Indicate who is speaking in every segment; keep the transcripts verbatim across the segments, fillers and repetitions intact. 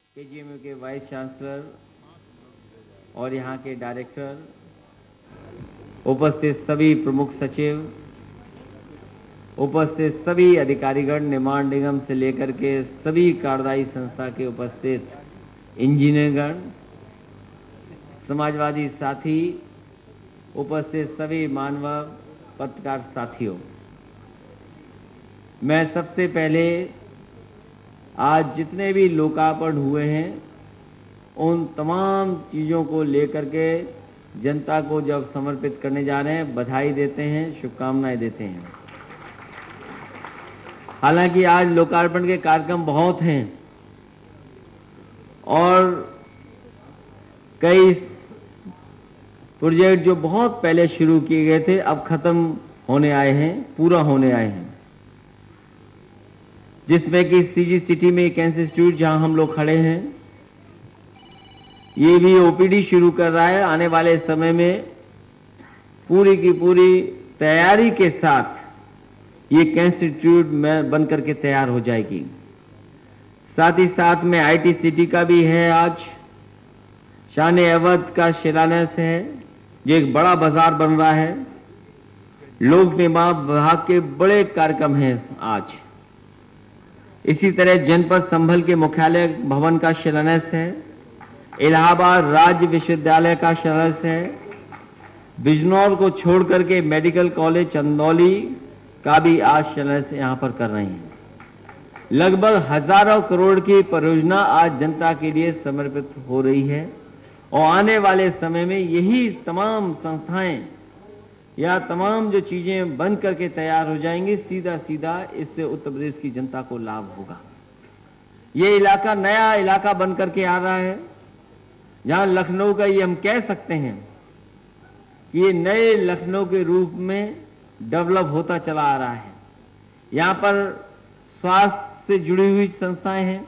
Speaker 1: के G M U vice वाइस चांसलर और यहाँ के डायरेक्टर, उपस्थित सभी प्रमुख सचिव, उपस्थित सभी अधिकारीगण, निर्माण निगम से लेकर के सभी कार्यदायी संस्था के उपस्थित इंजीनियरगण, समाजवादी साथी, उपस्थित सभी मानव पत्रकार साथियों, मैं सबसे पहले आज जितने भी लोकार्पण हुए हैं उन तमाम चीज़ों को लेकर के जनता को जब समर्पित करने जा रहे हैं, बधाई देते हैं, शुभकामनाएं देते हैं। हालांकि आज लोकार्पण के कार्यक्रम बहुत हैं और कई प्रोजेक्ट जो बहुत पहले शुरू किए गए थे अब खत्म होने आए हैं, पूरा होने आए हैं, जिसमें कि सीजी सिटी में कैंसर इंस्टीट्यूट जहां हम लोग खड़े हैं, ये भी ओपीडी शुरू कर रहा है। आने वाले समय में पूरी की पूरी तैयारी के साथ ये कैंसर इंस्टीट्यूट में बन करके तैयार हो जाएगी। साथ ही साथ में आईटी सिटी का भी है, आज शान अवध का शिलान्यास है, जो एक बड़ा बाजार बन रहा है। लोक निर्माण विभाग के बड़े कार्यक्रम हैं आज। इसी तरह जनपद संभल के मुख्यालय भवन का शिलान्यास है, इलाहाबाद राज्य विश्वविद्यालय का शिलान्यास है, बिजनौर को छोड़ करके मेडिकल कॉलेज चंदौली का भी आज शिलान्यास यहां पर कर रहे हैं। लगभग हजारों करोड़ की परियोजना आज जनता के लिए समर्पित हो रही है और आने वाले समय में यही तमाम संस्थाएं या तमाम जो चीजें बन करके तैयार हो जाएंगी, सीधा सीधा इससे उत्तर प्रदेश की जनता को लाभ होगा। ये इलाका नया इलाका बन करके आ रहा है, जहां लखनऊ का ये हम कह सकते हैं कि ये नए लखनऊ के रूप में डेवलप होता चला आ रहा है। यहाँ पर स्वास्थ्य से जुड़ी हुई संस्थाएं हैं,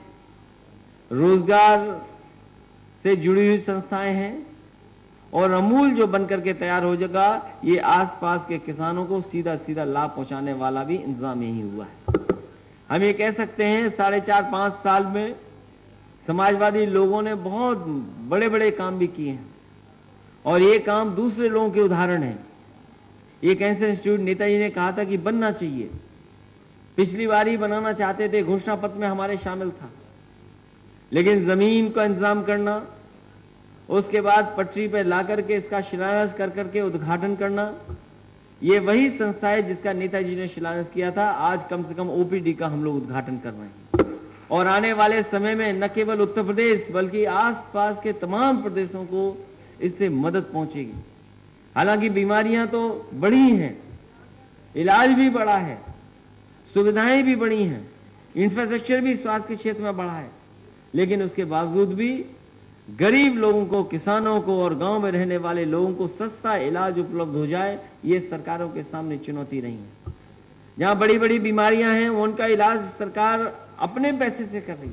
Speaker 1: रोजगार से जुड़ी हुई संस्थाएं हैं और अमूल जो बनकर के तैयार हो जाएगा, ये आसपास के किसानों को सीधा सीधा लाभ पहुंचाने वाला भी इंतजाम यही हुआ है। हम ये कह सकते हैं साढ़े चार पांच साल में समाजवादी लोगों ने बहुत बड़े बड़े काम भी किए हैं और ये काम दूसरे लोगों के उदाहरण है। ये कैंसर इंस्टीट्यूट नेताजी ने कहा था कि बनना चाहिए, पिछली बार ही बनाना चाहते थे, घोषणा पत्र में हमारे शामिल था, लेकिन जमीन का इंतजाम करना, उसके बाद पटरी पे ला करके इसका शिलान्यास कर करके उद्घाटन करना, ये वही संस्था है जिसका नेताजी ने शिलान्यास किया था। आज कम से कम ओपीडी का हम लोग उद्घाटन कर रहे हैं और आने वाले समय में न केवल उत्तर प्रदेश बल्कि आसपास के तमाम प्रदेशों को इससे मदद पहुंचेगी। हालांकि बीमारियां तो बड़ी हैं, इलाज भी बड़ा है, सुविधाएं भी बड़ी हैं, इंफ्रास्ट्रक्चर भी स्वास्थ्य के क्षेत्र में बड़ा है, लेकिन उसके बावजूद भी गरीब लोगों को, किसानों को और गांव में रहने वाले लोगों को सस्ता इलाज उपलब्ध हो जाए, ये सरकारों के सामने चुनौती रही है। जहां बड़ी बड़ी बीमारियां हैं उनका इलाज सरकार अपने पैसे से कर रही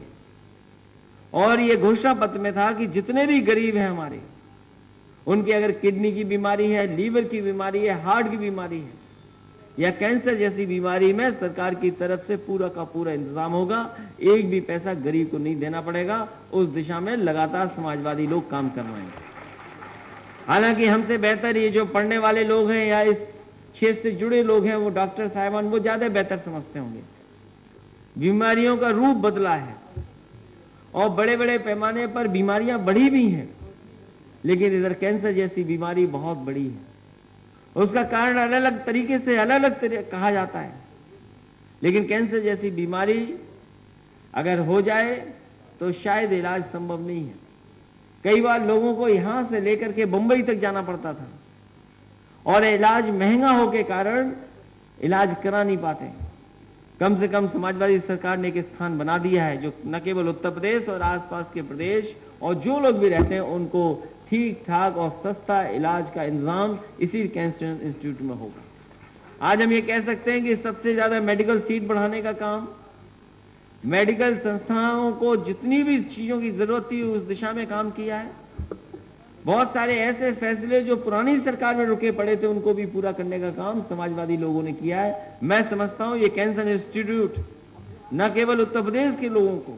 Speaker 1: है और ये घोषणा पत्र में था कि जितने भी गरीब हैं हमारे, उनकी अगर किडनी की बीमारी है, लीवर की बीमारी है, हार्ट की बीमारी है या कैंसर जैसी बीमारी में सरकार की तरफ से पूरा का पूरा इंतजाम होगा, एक भी पैसा गरीब को नहीं देना पड़ेगा। उस दिशा में लगातार समाजवादी लोग काम कर रहे हैं। हालांकि हमसे बेहतर ये जो पढ़ने वाले लोग हैं या इस क्षेत्र से जुड़े लोग हैं, वो डॉक्टर साहिबान, वो ज्यादा बेहतर समझते होंगे। बीमारियों का रूप बदला है और बड़े बड़े पैमाने पर बीमारियां बढ़ी भी हैं, लेकिन इधर कैंसर जैसी बीमारी बहुत बड़ी है। उसका कारण अलग अलग तरीके से अलग अलग कहा जाता है, लेकिन कैंसर जैसी बीमारी अगर हो जाए तो शायद इलाज संभव नहीं है। कई बार लोगों को यहां से लेकर के बंबई तक जाना पड़ता था और इलाज महंगा हो के कारण इलाज करा नहीं पाते। कम से कम समाजवादी सरकार ने एक स्थान बना दिया है जो न केवल उत्तर प्रदेश और आसपास के प्रदेश और जो लोग भी रहते हैं उनको ठीक ठाक और सस्ता इलाज का इंतजाम इसी कैंसर इंस्टीट्यूट में होगा। आज हम ये कह सकते हैं कि सबसे ज्यादा मेडिकल सीट बढ़ाने का काम, मेडिकल संस्थाओं को जितनी भी चीजों की जरूरत थी उस दिशा में काम किया है। बहुत सारे ऐसे फैसले जो पुरानी सरकार में रुके पड़े थे उनको भी पूरा करने का काम समाजवादी लोगों ने किया है। मैं समझता हूं ये कैंसर इंस्टीट्यूट न केवल उत्तर प्रदेश के लोगों को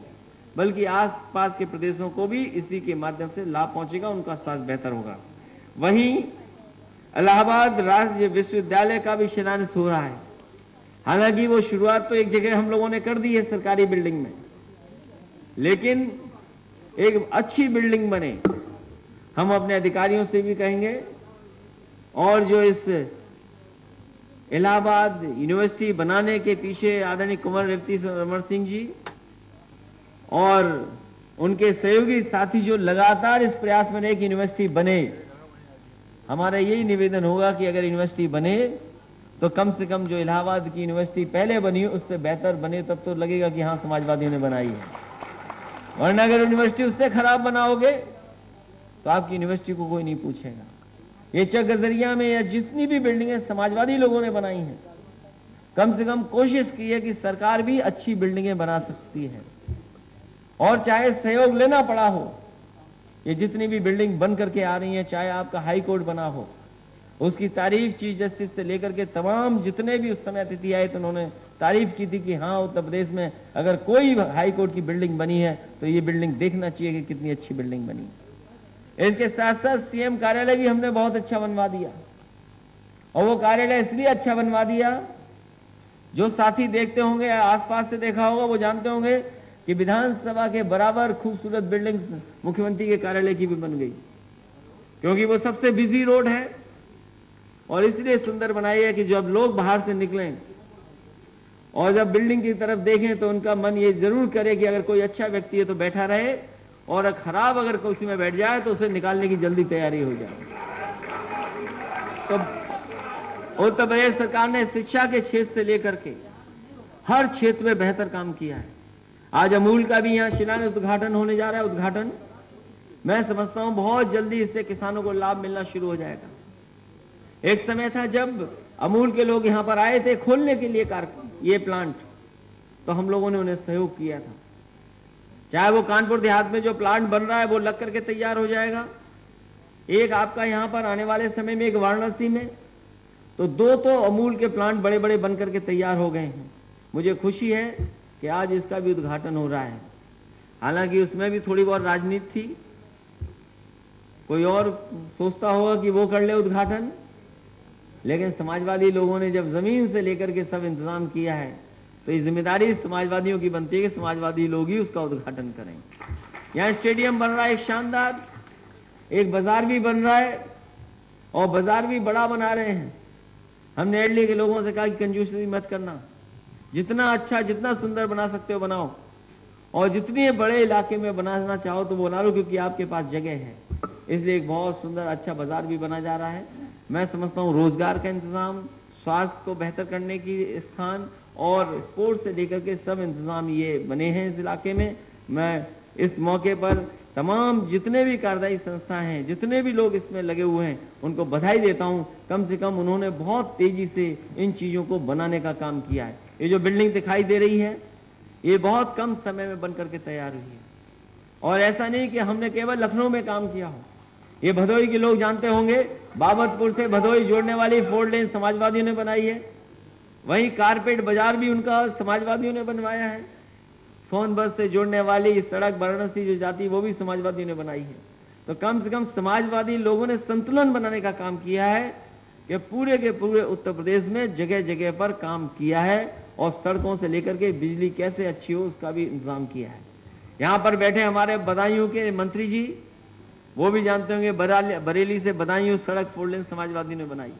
Speaker 1: बल्कि आसपास के प्रदेशों को भी इसी के माध्यम से लाभ पहुंचेगा, उनका स्वास्थ्य बेहतर होगा। वहीं इलाहाबाद राज्य विश्वविद्यालय का भी शिलान्यास हो रहा है। हालांकि वो शुरुआत तो एक जगह हम लोगों ने कर दी है सरकारी बिल्डिंग में, लेकिन एक अच्छी बिल्डिंग बने, हम अपने अधिकारियों से भी कहेंगे। और जो इस इलाहाबाद यूनिवर्सिटी बनाने के पीछे आदरणीय कुंवर रेवती अमर सिंह जी और उनके सहयोगी साथी जो लगातार इस प्रयास में रहे कि यूनिवर्सिटी बने, हमारा यही निवेदन होगा कि अगर यूनिवर्सिटी बने तो कम से कम जो इलाहाबाद की यूनिवर्सिटी पहले बनी उससे बेहतर बने, तब तो लगेगा कि हाँ समाजवादियों ने बनाई है। वरना अगर यूनिवर्सिटी उससे खराब बनाओगे तो आपकी यूनिवर्सिटी को कोई नहीं पूछेगा। ये चकगदरिया में या जितनी भी बिल्डिंगें समाजवादी लोगों ने बनाई हैं, कम से कम कोशिश की है कि सरकार भी अच्छी बिल्डिंगें बना सकती है, और चाहे सहयोग लेना पड़ा हो, ये जितनी भी बिल्डिंग बन करके आ रही है, चाहे आपका हाई कोर्ट बना हो, उसकी तारीफ चीफ जस्टिस से लेकर के तमाम जितने भी उस समय अतिथि आए तो उन्होंने तारीफ की थी कि हाँ उत्तर प्रदेश में अगर कोई हाई कोर्ट की बिल्डिंग बनी है तो ये बिल्डिंग देखना चाहिए कि कितनी अच्छी बिल्डिंग बनी। इसके साथ साथ सीएम कार्यालय भी हमने बहुत अच्छा बनवा दिया, और वो कार्यालय इसलिए अच्छा बनवा दिया, जो साथी देखते होंगे, आसपास से देखा होगा, वो जानते होंगे कि विधानसभा के बराबर खूबसूरत बिल्डिंग्स मुख्यमंत्री के कार्यालय की भी बन गई, क्योंकि वो सबसे बिजी रोड है और इसलिए सुंदर बनाई है कि जब लोग बाहर से निकलें और जब बिल्डिंग की तरफ देखें तो उनका मन ये जरूर करे कि अगर कोई अच्छा व्यक्ति है तो बैठा रहे, और खराब अगर कुर्सी में बैठ जाए तो उसे निकालने की जल्दी तैयारी हो जाए। तो उत्तर प्रदेश सरकार ने शिक्षा के क्षेत्र से लेकर के हर क्षेत्र में बेहतर काम किया है। आज अमूल का भी यहाँ शिलान्यास उद्घाटन होने जा रहा है। उद्घाटन मैं समझता हूं बहुत जल्दी इससे किसानों को लाभ मिलना शुरू हो जाएगा। एक समय था जब अमूल के लोग यहां पर आए थे खोलने के लिए कार ये प्लांट, तो हम लोगों ने उन्हें सहयोग किया था। चाहे वो कानपुर देहात में जो प्लांट बन रहा है वो लग करके तैयार हो जाएगा, एक आपका यहां पर आने वाले समय में एक वाराणसी में, तो दो तो अमूल के प्लांट बड़े बड़े बन करके तैयार हो गए हैं। मुझे खुशी है कि आज इसका भी उद्घाटन हो रहा है। हालांकि उसमें भी थोड़ी बहुत राजनीति थी, कोई और सोचता होगा कि वो कर ले उद्घाटन, लेकिन समाजवादी लोगों ने जब जमीन से लेकर के सब इंतजाम किया है तो ये जिम्मेदारी समाजवादियों की बनती है कि समाजवादी लोग ही उसका उद्घाटन करें। यहाँ स्टेडियम बन रहा है एक शानदार, एक बाजार भी बन रहा है और बाजार भी बड़ा बना रहे हैं। हमने एडली के लोगों से कहा कि कंजूसी मत करना, जितना अच्छा जितना सुंदर बना सकते हो बनाओ, और जितने बड़े इलाके में बनाना चाहो तो बना लो, क्योंकि आपके पास जगह है। इसलिए एक बहुत सुंदर अच्छा बाजार भी बना जा रहा है। मैं समझता हूँ रोजगार का इंतजाम, स्वास्थ्य को बेहतर करने की स्थान और स्पोर्ट्स से लेकर के सब इंतजाम ये बने हैं इस इलाके में। मैं इस मौके पर तमाम जितने भी कार्यदायी संस्था हैं, जितने भी लोग इसमें लगे हुए हैं, उनको बधाई देता हूं। कम से कम उन्होंने बहुत तेजी से इन चीजों को बनाने का काम किया है। ये जो बिल्डिंग दिखाई दे रही है ये बहुत कम समय में बन करके तैयार हुई है, और ऐसा नहीं कि हमने केवल लखनऊ में काम किया हो। ये भदोई के लोग जानते होंगे, बाबतपुर से भदोई जोड़ने वाली फोर लेन समाजवादियों ने बनाई है। वहीं कारपेट बाजार भी उनका समाजवादियों ने बनवाया है। सोनभद्र से जोड़ने वाली सड़क वाराणसी जो जाती वो भी समाजवादियों ने बनाई है। तो कम से कम समाजवादी लोगों ने संतुलन बनाने का काम किया है कि पूरे के पूरे उत्तर प्रदेश में जगह जगह पर काम किया है, और सड़कों से लेकर के बिजली कैसे अच्छी हो उसका भी इंतजाम किया है। यहाँ पर बैठे हमारे बदायूं के मंत्री जी, वो भी जानते होंगे, बरेली से बदायूं सड़क फोर लेन समाजवादी ने बनाई।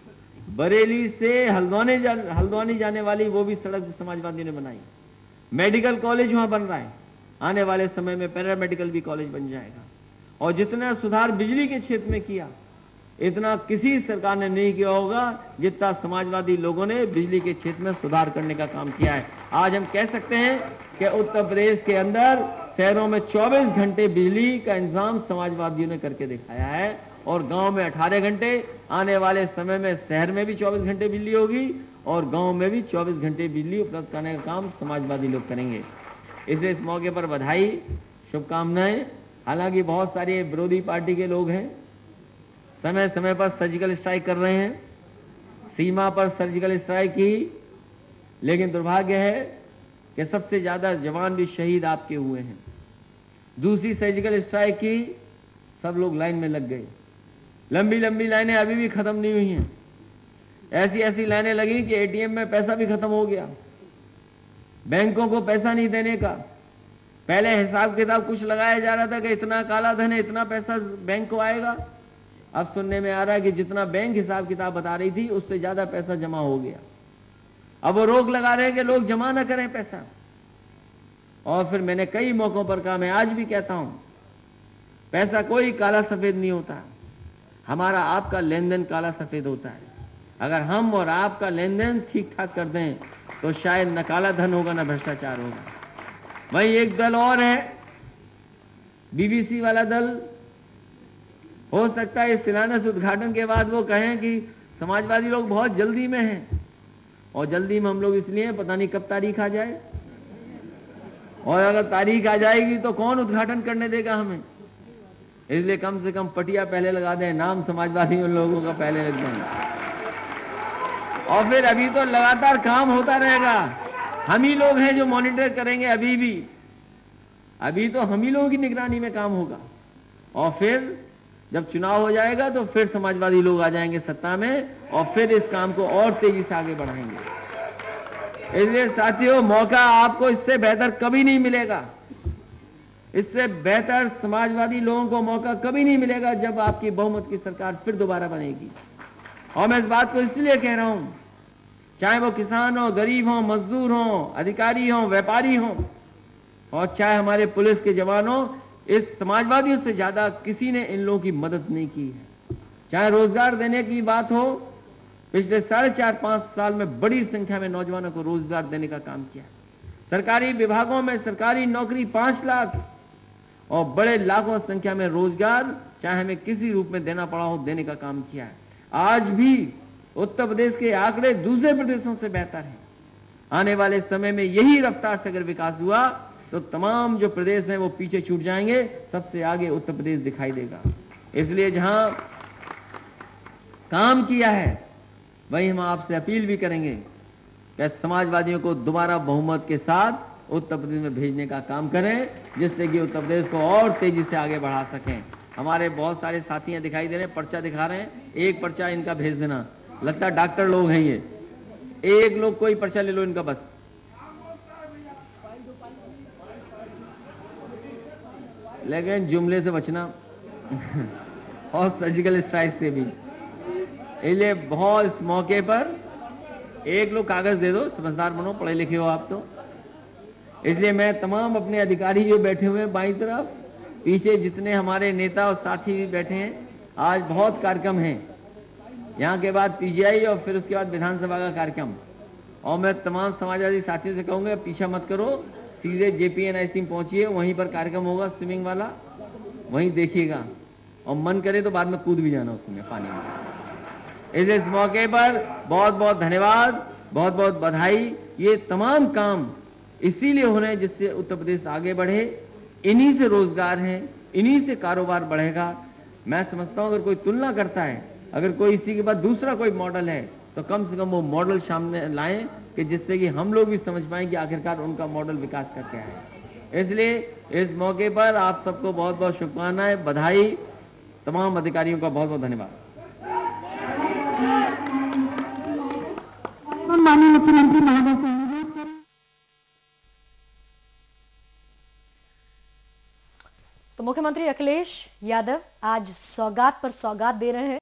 Speaker 1: बरेली से हल्द्वानी जा, हल्द्वानी जाने वाली वो भी सड़क समाजवादी ने बनाई। मेडिकल कॉलेज वहां बन रहा है, आने वाले समय में पैरामेडिकल भी कॉलेज बन जाएगा। और जितना सुधार बिजली के क्षेत्र में किया, इतना किसी सरकार ने नहीं किया होगा जितना समाजवादी लोगों ने बिजली के क्षेत्र में सुधार करने का काम किया है। आज हम कह सकते हैं कि उत्तर प्रदेश के अंदर शहरों में चौबीस घंटे बिजली का इंतजाम समाजवादियों ने करके दिखाया है, और गांव में अठारह घंटे। आने वाले समय में शहर में भी चौबीस घंटे बिजली होगी और गांव में भी चौबीस घंटे बिजली उपलब्ध कराने का काम समाजवादी लोग करेंगे। इसलिए इस मौके पर बधाई, शुभकामनाएं। हालांकि बहुत सारे विरोधी पार्टी के लोग हैं, समय समय पर सर्जिकल स्ट्राइक कर रहे हैं, सीमा पर सर्जिकल स्ट्राइक की, लेकिन दुर्भाग्य है कि सबसे ज्यादा जवान भी शहीद आपके हुए हैं। दूसरी सर्जिकल स्ट्राइक की, सब लोग लाइन में लग गए। लंबी लंबी लाइनें अभी भी खत्म नहीं हुई हैं। ऐसी ऐसी लाइनें लगी कि एटीएम में पैसा भी खत्म हो गया, बैंकों को पैसा नहीं देने का। पहले हिसाब किताब कुछ लगाया जा रहा था कि इतना काला धन है, इतना पैसा बैंक को आएगा। अब सुनने में आ रहा है कि जितना बैंक हिसाब किताब बता रही थी उससे ज्यादा पैसा जमा हो गया। अब वो रोक लगा रहे हैं कि लोग जमा ना करें पैसा। और फिर मैंने कई मौकों पर कहा, मैं आज भी कहता हूं, पैसा कोई काला सफेद नहीं होता, हमारा आपका लेन देन काला सफेद होता है। अगर हम और आपका लेन देन ठीक ठाक कर दें तो शायद न काला धन होगा न भ्रष्टाचार होगा। वही एक दल और है, बीबीसी वाला दल। हो सकता है इस शिलान्यास उद्घाटन के बाद वो कहें कि समाजवादी लोग बहुत जल्दी में हैं, और जल्दी में हम लोग इसलिए पता नहीं कब तारीख आ जाए, और अगर तारीख आ जाएगी तो कौन उद्घाटन करने देगा हमें। इसलिए कम से कम पटिया पहले लगा दें, नाम समाजवादी उन लोगों का पहले लग दें। और फिर अभी तो लगातार काम होता रहेगा, हम ही लोग हैं जो मॉनिटर करेंगे। अभी भी अभी तो हम ही लोगों की निगरानी में काम होगा, और फिर जब चुनाव हो जाएगा तो फिर समाजवादी लोग आ जाएंगे सत्ता में, और फिर इस काम को और तेजी से आगे बढ़ाएंगे। इसलिए साथियों, मौका आपको इससे बेहतर कभी नहीं मिलेगा, इससे बेहतर समाजवादी लोगों को मौका कभी नहीं मिलेगा जब आपकी बहुमत की सरकार फिर दोबारा बनेगी। और मैं इस बात को इसलिए कह रहा हूं, चाहे वो किसान हो, गरीब हो, मजदूर हो, अधिकारी हो, व्यापारी हो, और चाहे हमारे पुलिस के जवान हो, इस समाजवादियों से ज्यादा किसी ने इन लोगों की मदद नहीं की है। चाहे रोजगार देने की बात हो, पिछले साढ़े चार पांच साल में बड़ी संख्या में नौजवानों को रोजगार देने का काम किया। सरकारी विभागों में सरकारी नौकरी पांच लाख और बड़े लाखों संख्या में रोजगार, चाहे हमें किसी रूप में देना पड़ा हो, देने का काम किया है। आज भी उत्तर प्रदेश के आंकड़े दूसरे प्रदेशों से बेहतर हैं। आने वाले समय में यही रफ्तार से अगर विकास हुआ तो तमाम जो प्रदेश हैं वो पीछे छूट जाएंगे, सबसे आगे उत्तर प्रदेश दिखाई देगा। इसलिए जहां काम किया है वही हम आपसे अपील भी करेंगे कि समाजवादियों को दोबारा बहुमत के साथ उत्तर प्रदेश में भेजने का काम करें, जिससे कि उत्तर प्रदेश को और तेजी से आगे बढ़ा सकें। हमारे बहुत सारे साथियां दिखाई दे रहे हैं, पर्चा दिखा रहे हैं, एक पर्चा इनका भेज देना। लगता है डॉक्टर लोग हैं ये, एक लोग कोई पर्चा ले लो इनका बस। लेकिन जुमले से बचना और सर्जिकल स्ट्राइक से भी। इसलिए बहुत इस मौके पर एक लोग कागज दे दो, समझदार बनो, पढ़े लिखे हो आप तो। इसलिए मैं तमाम अपने अधिकारी जो बैठे हुए हैं बाईं तरफ, पीछे जितने हमारे नेता और साथी भी बैठे हैं, आज बहुत कार्यक्रम हैं। यहाँ के बाद पीजीआई और फिर उसके बाद विधानसभा का कार्यक्रम। और मैं तमाम समाजवादी साथियों से कहूंगा, पीछा मत करो, सीधे जेपीएनआईसी में पहुंचिए, वहीं पर कार्यक्रम होगा स्विमिंग वाला, वहीं देखिएगा, और मन करे तो बाद में कूद भी जाना उसमें पानी में। इस, इस मौके पर बहुत बहुत धन्यवाद, बहुत बहुत बधाई। ये तमाम काम इसीलिए हो रहे हैं जिससे उत्तर प्रदेश आगे बढ़े। इन्हीं से रोजगार है, इन्हीं से कारोबार बढ़ेगा। मैं समझता हूं अगर कोई तुलना करता है, अगर कोई इसी के बाद दूसरा कोई मॉडल है, तो कम से कम वो मॉडल सामने लाएं कि जिससे कि हम लोग भी समझ पाएं कि आखिरकार उनका मॉडल विकास का क्या है। इसलिए इस मौके पर आप सबको बहुत बहुत शुभकामनाएं, बधाई, तमाम अधिकारियों का बहुत बहुत धन्यवाद।
Speaker 2: माननीय मुख्यमंत्री महोदय से तो मुख्यमंत्री अखिलेश यादव आज सौगात पर सौगात दे रहे हैं।